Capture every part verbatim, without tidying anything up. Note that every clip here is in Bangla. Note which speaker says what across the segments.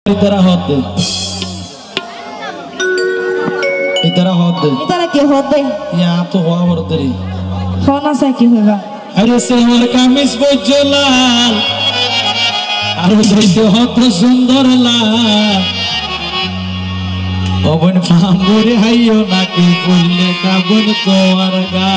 Speaker 1: इतरा होते इतरा होते
Speaker 2: इतरा क्या होते
Speaker 1: यहाँ तो हुआ वर्दरी
Speaker 2: होना सा क्यों होगा
Speaker 1: अरे सेहर कामिज बोझलाल आरो जोइते होतो सुंदर लाल ओबन फांगुरे हाइयो नाकी पुल्ले काबुन तोर गा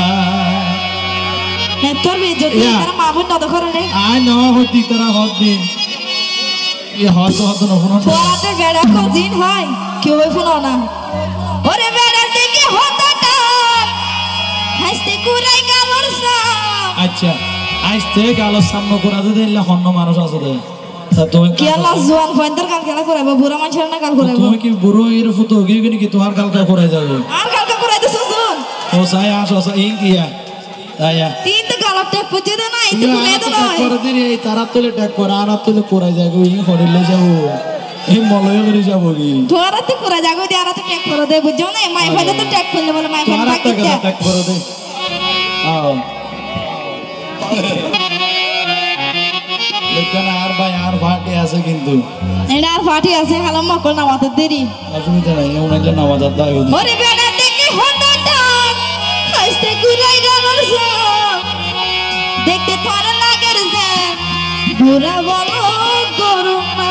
Speaker 2: है तोर भी जो तेरा माबुन ना देखो रे
Speaker 1: आ न होती तरह होती ये होतो होतो न फोन
Speaker 2: थोड़ा तो बेड़ा को दिन है क्यों है फोन ना ओरे बेड़ा से के होता ता हंसते कुराई का वर्षा
Speaker 1: अच्छा आज ते गालो सामने कुरा दे दिल्ला हन्नो मानुष आसे दे
Speaker 2: কি আল্লাহ জোয়ান ফয়েন্দার কাল খেলা করাইবো বুড়া মানুষের না কাল করাইবো
Speaker 1: তুমি কি বুড়ো এর ফুটো গিয়ে গনি কি তোমার কাল কা করাই যাবে
Speaker 2: আর কাল কা করাই দিছো জোন
Speaker 1: ও সাই আসো সাই ইন কিয়া আয়া
Speaker 2: তিন তো গাল টেপ পুজে দে না ইতো কুলে দে না
Speaker 1: করে দিরে এই তারা তোলে ট্যাগ করে আর তোলে করাই যাবে ইন হরিলে যাবো এই মলয় করে যাবো কি
Speaker 2: তোরা তো করা যাগো দে আর তো ট্যাগ করে দে বুঝছো না মাই ফাদা তো ট্যাগ করলে বলে মাই ফাদা বাকি দে
Speaker 1: ট্যাগ করে দে আও लेकिन यार भाई यार फाटी ऐसे किंतु
Speaker 2: एड़ा फाटी ऐसे हलम मकल नवात देरी
Speaker 1: असुविधा नहीं है उन्हें नवात आता है
Speaker 2: ओरे बेड़ा देखे होता डाक हंसते कुराई डालर सा देखते थारा लागर से बुरा बोलो करुणा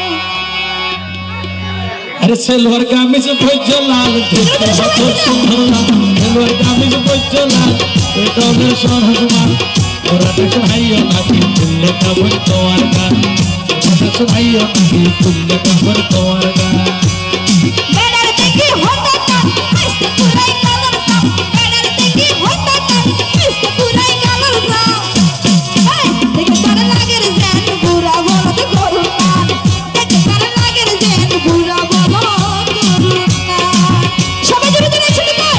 Speaker 1: अरे सिल्वर कामिज बोझलाल देखते हो सुंदर लाल सिल्वर कामिज बोझलाल बेटा में सोना कुमार ओरा देखो भाइयों नाकी पुल्ले का बर तोवार का देखो भाइयों नाकी पुल्ले का बर तोवार का
Speaker 2: बेड़ा देखी होता था हंसते कुराई कलर सा बेड़ा देखी होता था हंसते कुराई कलर सा हाय देखे तारे लागे रे जान बुरा बोलो तो करुणा देखे तारे लागे रे जान बुरा बोलो करुणा সবাই জোরে জোরে শুনে কই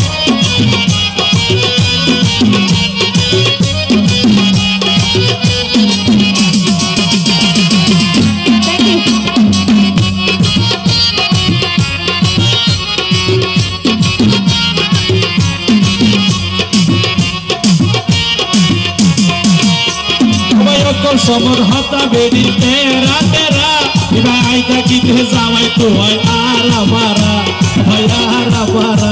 Speaker 1: समर हता बेड़ी तेरा तेरा भाई का किते जावाई तो है आरा मारा भाई आरा मारा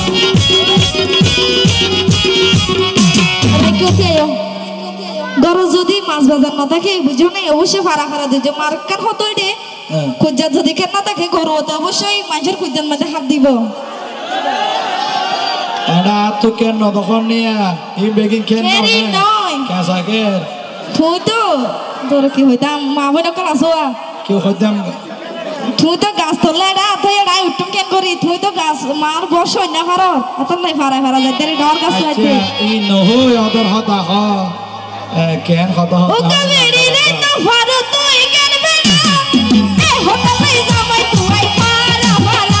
Speaker 2: अरे क्यों थियो दरो যদি মাছ বাজার না থাকে বুঝো না অবশ্যই ফারা ফারা দিও যে মার্কার হতো এডে খুঁজা যদি কেন না থাকে ঘর হতো অবশ্যই মানুষের খুঁজার মধ্যে হাত দিব
Speaker 1: এডা তো কেন তখন নিয়া এই বেগিং কেন নয় কাসা কে
Speaker 2: তুই তো তোর কি হইতাম মা বইন কল আসোয়া
Speaker 1: কি হইতাম
Speaker 2: তুই তো গাছ তোলে এডা তুই এডা উঠুম কেন করি তুই তো গাছ মার বস হই না ফারো অতন নাই ফারা ফারা যাইতে ডর গাছ লাইতে
Speaker 1: এই নহো অদর হতা হ কেন হতা হ
Speaker 2: ও কাবেরি রে না ফারো তুই কেন বেনা এ হতা নাই জামাই তুই ফারা ফারা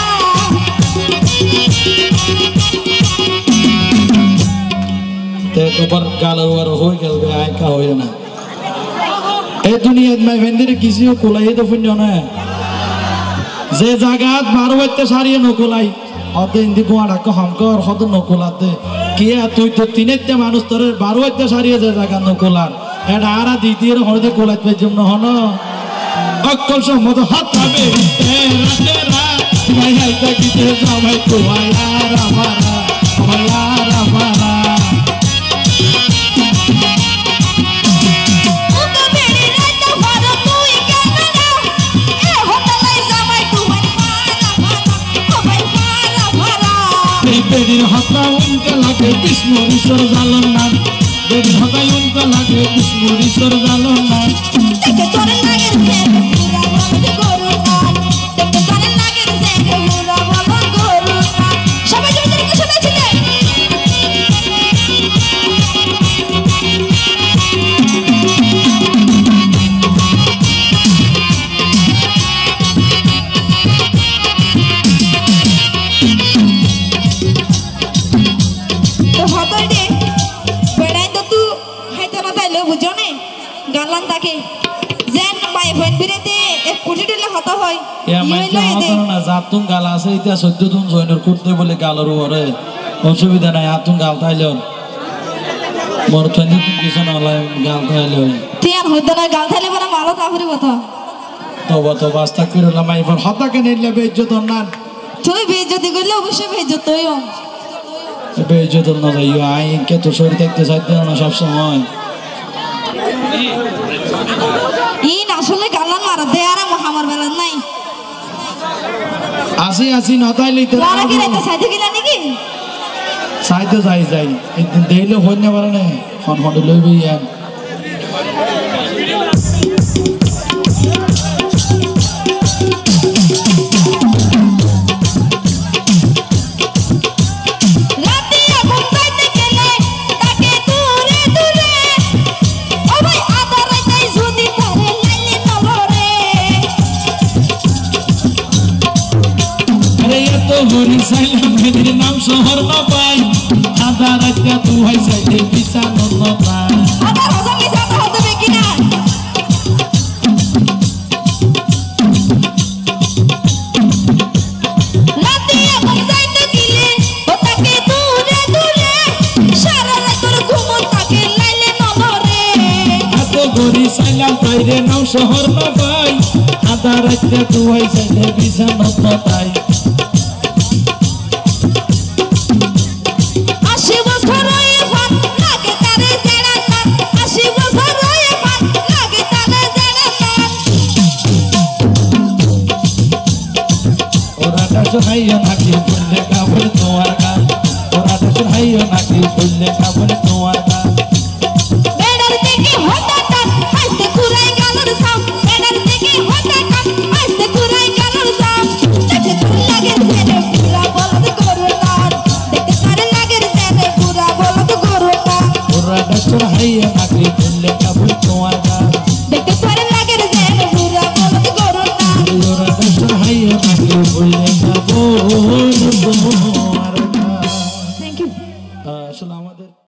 Speaker 1: ते तो पर गालर वर हो गल बे आय का होय ना ए दुनिया में वेंदर किसी को कोलाई तो फुन जाना है जे जगत बारो बत्ते सारी न कोलाई अते इंदी बुआडा को हमको और हद न कोलाते किया तुई तो तीनेते मानुष तोरे बारो बत्ते सारी जे जगत न कोलार एडा आरा द्वितीय हरदे कोलात पे जम न हनो अक्कल सो मत हाथ आबे तेरा तेरा भाई हाय ता किते जामाई तो यार हमारा हमारा हमारा बेड़ी हता उनका लागे विष्णुरीश्वर जालन ना बेड़ी हता उनका लागे विष्णुरीश्वर जालन ना
Speaker 2: देखे तोरे लागे रे पूरा बोल करुणा देखे तोरे लागे रे पूरा बोल करुणा সবাই জোরে জোরে কিছু নাইছিলে বুঝো না গালান তাকে যেন মাই ফোন বিরেতে এক কোটি দিলে হতো হয়
Speaker 1: ইয়া মাইকে হতো না জাতুন গাল আছে ইতিয়া চৈধ্য দিন জয়েন্টর করতে বলে গালর ওরে অসুবিধা নাই আতুন গাল তাইলো মোর থনি কিছু না লাই গাল তাইলো
Speaker 2: তিয়ান হইতো না গাল তাইলে বড় মালো তাফরি কথা
Speaker 1: তবা তবা আস্তাগফিরুল্লাহ মাইফার হতাকে নিলে বেইজ্জত না
Speaker 2: তুই বেইজ্জতি করলে অবশ্যই বেইজ্জত হইও
Speaker 1: বেইজ্জত না যাইও আই কে তো শরীর দেখতে চাইতে না সব সময়
Speaker 2: ইন আসলে গালান মারা দে আর আমার বেলা নাই
Speaker 1: আসি আসি নতাইলে তো
Speaker 2: ওরা কি রাইতে সাইতে গিলা নাকি
Speaker 1: সাইতে যাই যাই একদিন দেইলে হইনে পারে না ফোন ফোন লইবি ইয়ান হরি সাইলাম মেয়ের নাম শহর না পাই আদা রাজ্যা তু হাই সাইতে বিছানো না পাই
Speaker 2: আবার হজম কি সাথে হতে বেকি না রাতে এখন যাইতে দিলে ওটাকে দূরে দূরে সারা রাত তোর ঘুম থাকে লাইলে নবরে
Speaker 1: এত হরি সাইলাম বাইরে নাম শহর না পাই আদা রাজ্যা তু হাই সাইতে বিছানো না পাই হাইও নাকি বললে কাবুল তোমার গান ওরা তো হাইও নাকি বললে কাবুল তোমার গান
Speaker 2: বেড়ার থেকে হঠাৎ হাসতে কুরাই গালর সাম বেড়ার থেকে হঠাৎ হাসতে কুরাই গালর সাম দেখতে তোর লাগে জেনে পুরা বলদ করো না দেখতে তার লাগে জেনে পুরা বলদ করো না
Speaker 1: ওরা তো হাইও নাকি বললে কাবুল তোমার গান
Speaker 2: দেখতে তোর লাগে জেনে পুরা বলদ করো না
Speaker 1: ওরা তো হাইও নাকি বললে কাবুল তোমার গান
Speaker 2: থ্যাংক ইউ
Speaker 1: আসলে আমাদের